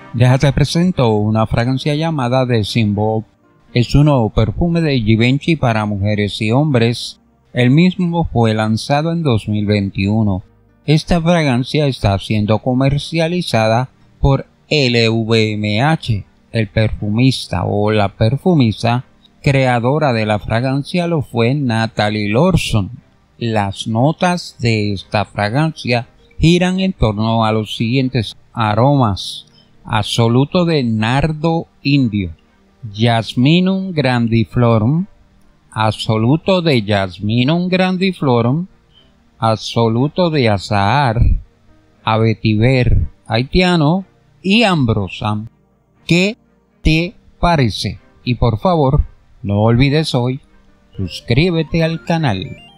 Déjate presento una fragancia llamada Desinvolve. Es un nuevo perfume de Givenchy para mujeres y hombres. El mismo fue lanzado en 2021. Esta fragancia está siendo comercializada por LVMH, el perfumista o la perfumista creadora de la fragancia lo fue Natalie Lorson. Las notas de esta fragancia giran en torno a los siguientes aromas: absoluto de nardo indio, Jasminum grandiflorum, absoluto de Jasminum grandiflorum, absoluto de azahar, vetiver haitiano y ambrosam. ¿Qué te parece? Y por favor, no olvides hoy, suscríbete al canal.